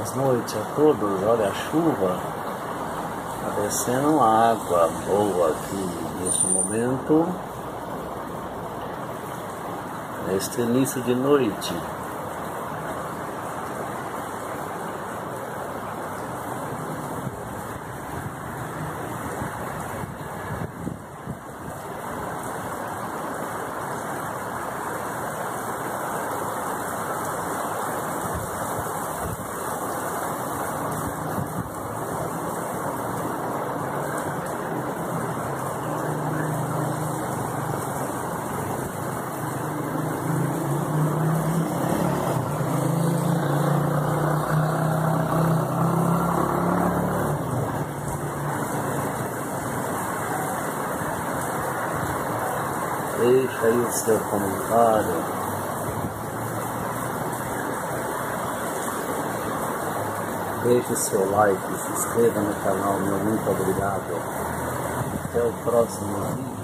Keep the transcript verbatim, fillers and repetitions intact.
Boas noites a todos. Olha a chuva, está descendo água boa aqui neste momento, neste início de noite. Deixa aí o seu comentário. Deixe o seu like, se inscreva no canal, meu muito obrigado. Até o próximo vídeo.